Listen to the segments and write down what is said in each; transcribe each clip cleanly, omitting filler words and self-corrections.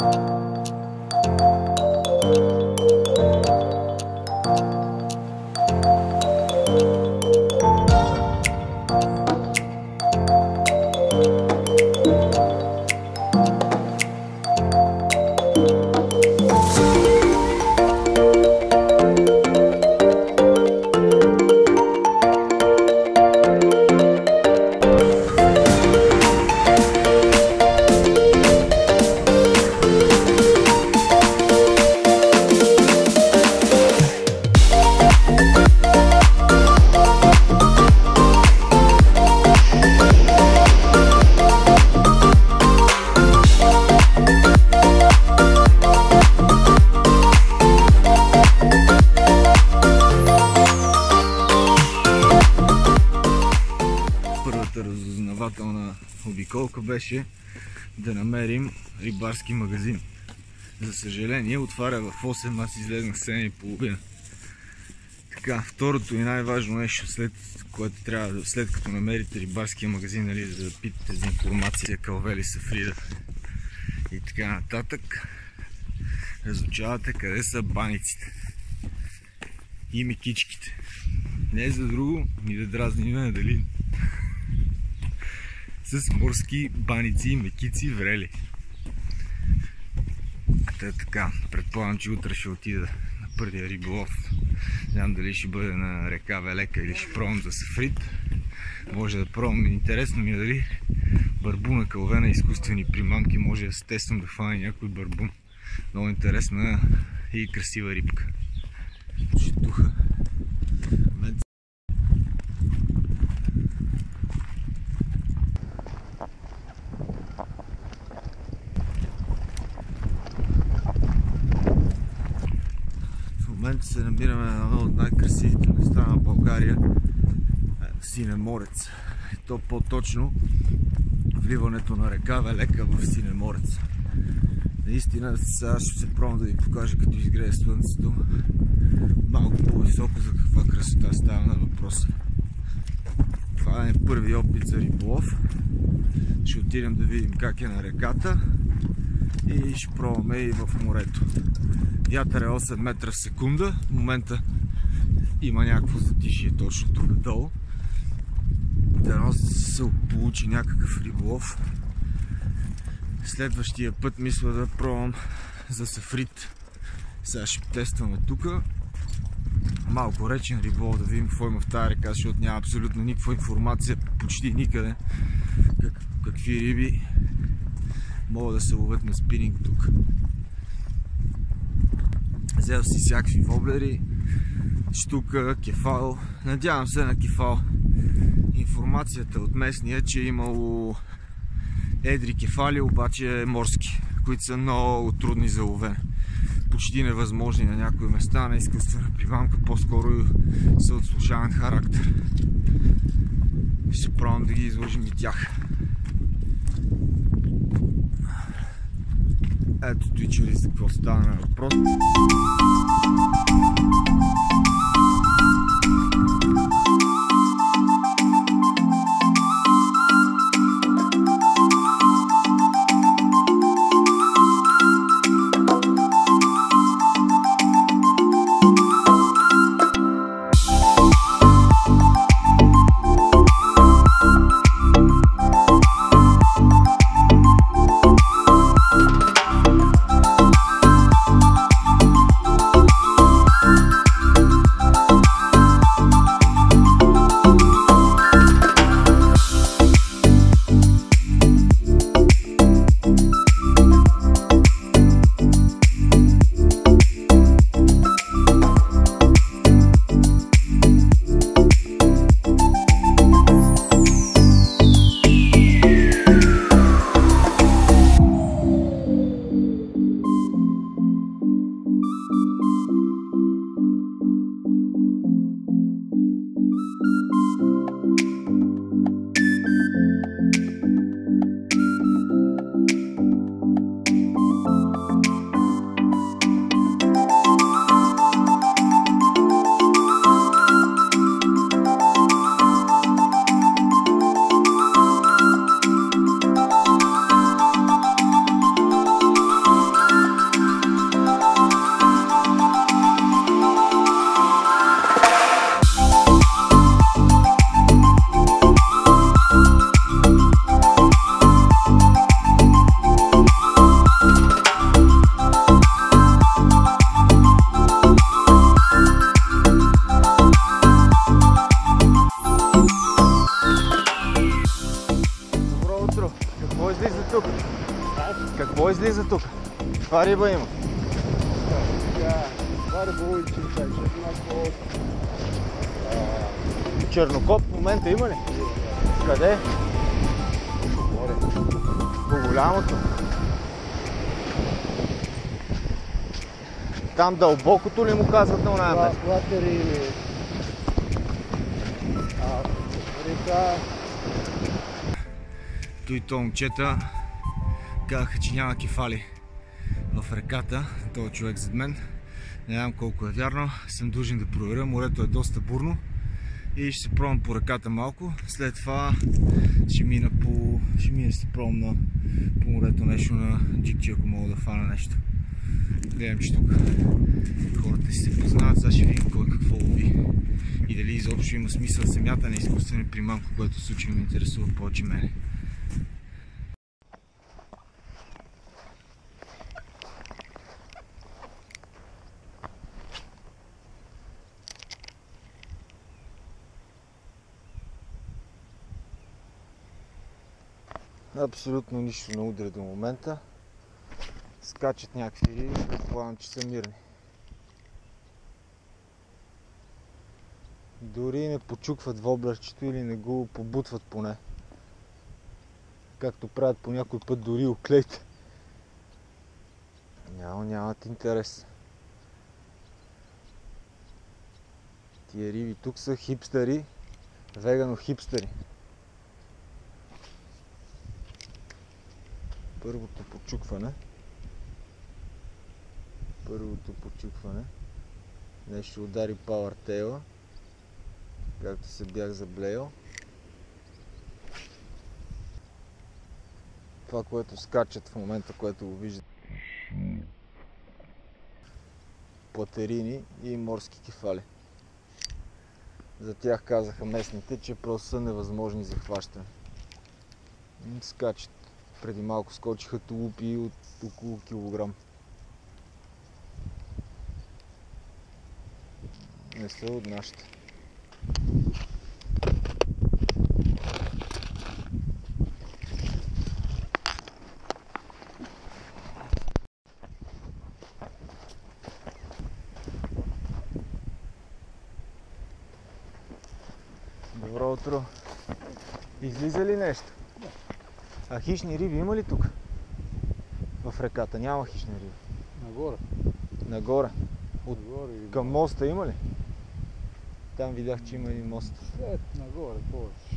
Разузнавателна обиколка беше да намерим рибарски магазин. За съжаление отваря в 8, аз излезнах в 7:30. Така, второто и най-важно нещо, след като намерите рибарския магазин, нали, за да питате за информация, калвели са Фрида и така нататък, разучавате къде са баниците и мекичките. Не е за друго, ни да дразним на Далин с морски баници и мекици врели. Така, предполагам, че утре ще отида на първия риболов. Не знам дали ще бъде на река Велека или ще пробвам за Сафрид. Може да пробвам. Интересно ми е дали барбуна кълвена изкуствени примамки може да тествам да хвана някой барбун. Много интересна и красива рибка. Житуха. В момента се намираме на едно от най-красивите места на България, Синеморец. И то по-точно вливането на река Велека в Синеморец. Наистина сега ще се пробвам да ви покажа, като изгрее слънцето, малко по-високо за каква красота става на въпроса. Това е първи опит за риболов. Ще отидем да видим как е на реката и ще пробваме и в морето. Вятър е 8 метра в секунда. В момента има някакво затишие точно тук долу. Дано се получи някакъв риболов. Следващия път мисля да пробвам за Сафрид. Сега ще тестваме тук. Малко речен риболов, да видим какво има в тази река, защото няма абсолютно никаква информация почти никъде. Какви риби могат да се ловят на спининг тук. Взел си всякакви воблери, щука, кефал. Надявам се на кефал. Информацията от местния е, че е имало едри кефали, обаче морски, които са много трудни за ловене. Почти невъзможни на някои места, на изкуствена примамка, по-скоро са от слушален характер. Ще пробвам да ги изложим и тях. Ето твичери за какво става на въпрос. Какво излиза тук? Каква риба има? Това риболовиче чайче. Чернокоп в момента има ли? Къде? По голямото. Там дълбокото ли му казват на оная место? Платери или река. Той то момчета казаха, че няма кефали в реката. Този човек зад мен. Не знам колко е вярно. Съм длъжен да проверя. Морето е доста бурно. И ще се пробвам по реката малко. След това ще мина да се пробвам по морето нещо на джикчи, ако мога да фана нещо. Гледам, че тук хората си се познават. Сега ще видим кой какво лови. И дали изобщо има смисъл семята на изкуствена приманка, което в случай ме интересува повече мене. Абсолютно нищо не удря до момента. Скачат някакви риби, предполагам, че са мирни. Дори не почукват воблерчето или не го побутват поне. Както правят по някой път дори оклейте. Нямат интерес. Тия риби тук са хипстери, вегано-хипстери. Първото почукване. Нещо ще удари пауъртейла, както се бях заблеял. Това, което скачат в момента, което го виждате. Платерини и морски кефали. За тях казаха местните, че просто са невъзможни за хващане. Скачат. Преди малко скочиха тулупи от около килограм. Не са от нашите. Добро утро. Излиза ли нещо? А хищни риби има ли тук? В реката няма хищни риби. Нагоре. Нагоре? Нагоре Към моста има ли? Там видях, че има един мост. След нагоре повече.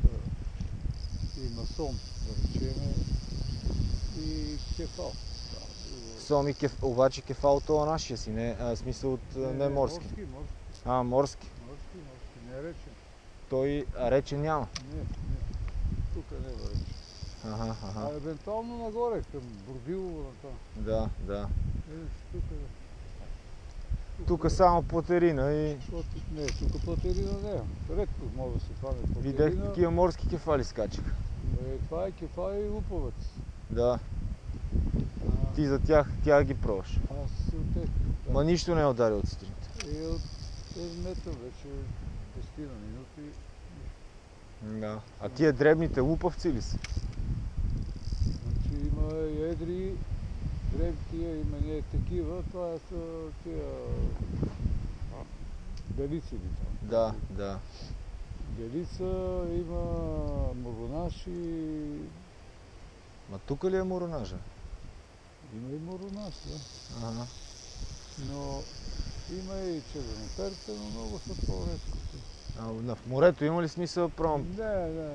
Има сом, да речеме, и кефал. Сом и кефал, обаче кефал това нашия си, не, смисъл от не морски. Морски. Морски. Не е речен. Той речен няма. Не. Тук не е речен. Ага. Евентуално нагоре, към Бордилово на това. Да. Тук Тук само платерина и... Не, тук платерина не. Редко може да се хване платерина. Видях такива морски кефали скачаха. Това е кефал и луповец. Да. Ти за тях ги пробваш. Аз от тях. Ма нищо не е ударил от сутринта. И от мета вече 10 минути. Да. А тия дребните лупавци ли са? Значи има едри, дребтия, има не такива, това са тия белици ли там? Да. Белица, има моронаж и... Ма тук ли е моронажа? Има и моронаж, да. Ага. Но има и червеноперка, но много са по-редко. В морето има ли смисъл да пробвам? Не.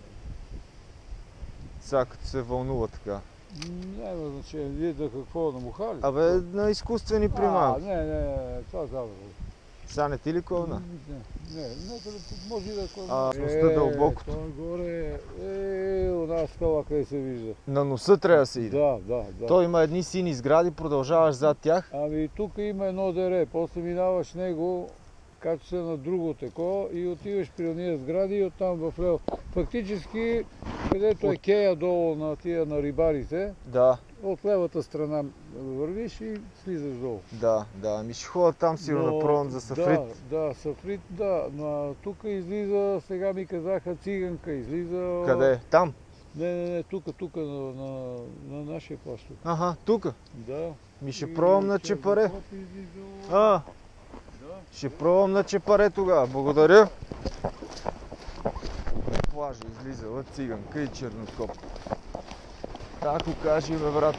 Сега като се вълнува така. Няма значение, вие да какво, на мухали? На изкуствени приманки. Не, това забравя. Сега не ти ли клъвна? Не, може и да клъвна. Носта дълбокото. Това горе една скала, къде се вижда. На носа трябва да се иде. Да. Той има едни сини сгради, продължаваш зад тях. Ами тук има едно дере, после минаваш него, качваш се на друго теко и отиваш при ония сгради и оттам в лево. Фактически, където е кея долу на тия на рибарите, от левата страна вървиш и слизаш долу. Да, ами ще ходя там сигурно пробвам за сафрит. Да, сафрит, да, но тук излиза, сега ми казаха циганка, излиза... Къде? Там? Не, тук на нашия плащ. Аха, тук. Да. Ми ще пробвам на чепаре. Ще пробвам на чепаре тогава. Благодаря. Плажа излизала циганка и чернокоп. Тако кажи, бе, брат.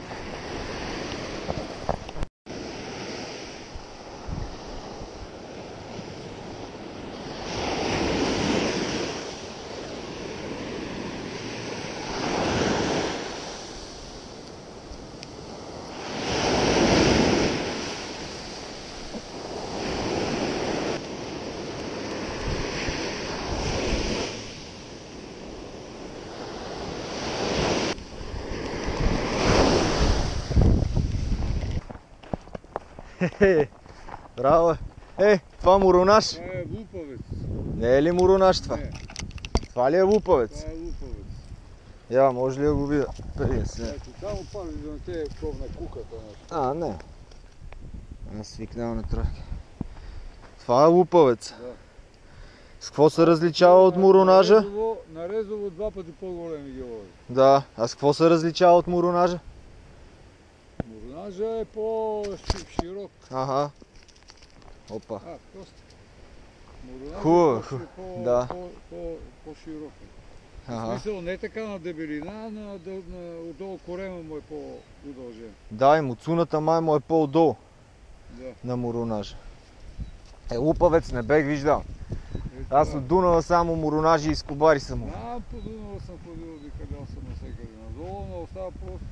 Браво! Това муронаж? Това е лупавец. Не е ли муронаж това? Не. Това ли е лупавец? Това е лупавец. Я, може ли да го видя? Преди се. Ето, само пази да не те пробна куката нещо. А, не. Аз свикнал на тройка. Това е лупавец. Да. С какво се различава от муронажа? На резово 2 пъти по-големи ги лови. Да. А с какво се различава от муронажа? Муронажа е по-широк. Ага. Опа. Просто. Муронажа Хубаво. е Да. по-широк. В Ага. смисъл не така на дебелина, отдолу корема му е по-удължен. Да, и муцуната май му е по-отдолу Да. на муронажа. Лупавец не бех виждал. Аз от Дунава само муронажи и скобари съм. По Дунава съм ходил, обикалял съм навсекъде надолу, но остава просто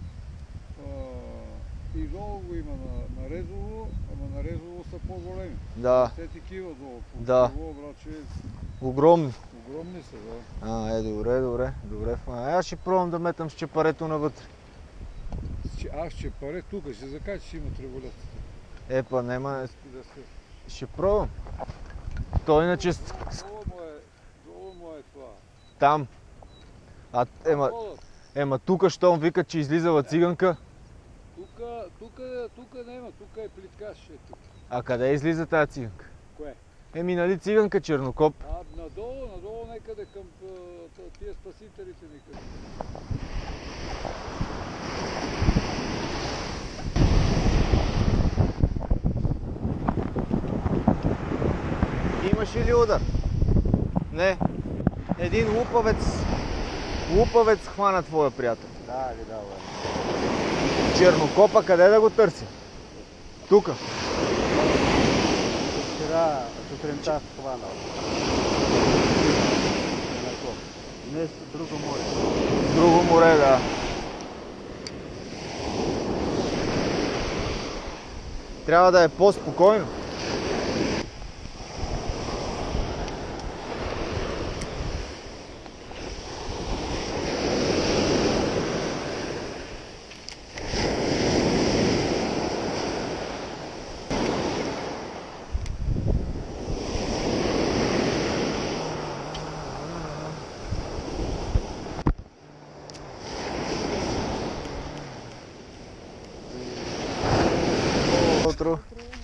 и долу го има на резово, ама на резово са по-големи. Да. Те такива долу. Да. Братче, Огромни. огромни са, да. Добре. Аз ще пробвам да метам с чепарето навътре. Аз ще паре тук, ще закача, ще има треволет. Епа, нема. Да се... Ще пробвам. То иначе Долу му е това. там. Ема тука, щом викат, че излизала циганка. Тук няма, тук е плиткаш. А къде излиза тази циганка? Кое? Нали циганка чернокоп? Надолу некъде към тия спасителите никъде. Имаше ли удар? Не. Един лупавец хвана твоя приятел. Да. Чернокопа къде да го търси? Тука. Вчера сутринта хванал. Днес друго море. Друго море, да. Трябва да е по-спокойно. Утро.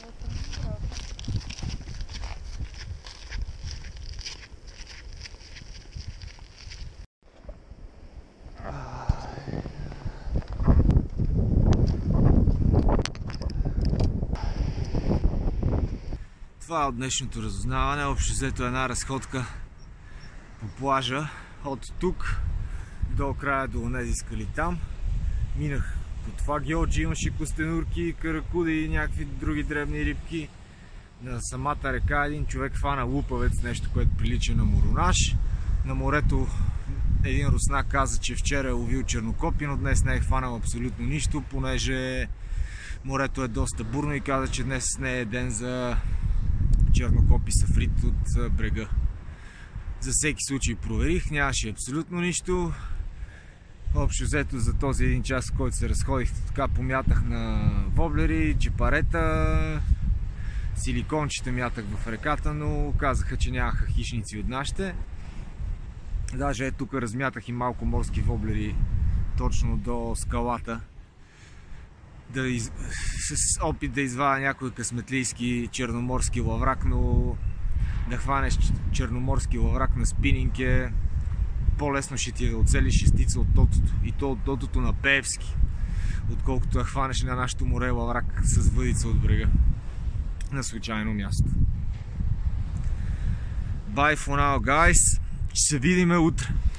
Това е от днешното разузнаване. Общо взето една разходка по плажа. От тук до края до онези скали там. Минах по това геоджи, имаше костенурки, каракуди и някакви други дребни рибки. На самата река един човек хвана лупавец, нещо, което прилича на муронаж. На морето един руснак каза, че вчера е ловил чернокопи, но днес не е хванал абсолютно нищо, понеже морето е доста бурно и каза, че днес не е ден за чернокопи сафрит от брега. За всеки случай проверих, нямаше абсолютно нищо. Общо взето за този един час, в който се разходих, така помятах на воблери, чепарета, силикончета мятах в реката, но казаха, че нямаха хищници от нашите. Даже тук размятах и малко морски воблери точно до скалата. С опит да извадя някой късметлийски черноморски лаврак, но да хванеш черноморски лаврак на спининг е по-лесно ще ти е да оцелиш шестица от тотото. И то от тотото на Пеевски, отколкото да хванеш на нашото море лаврак с въдица от брега на случайно място. Bye for now, guys. Ще се видиме утре.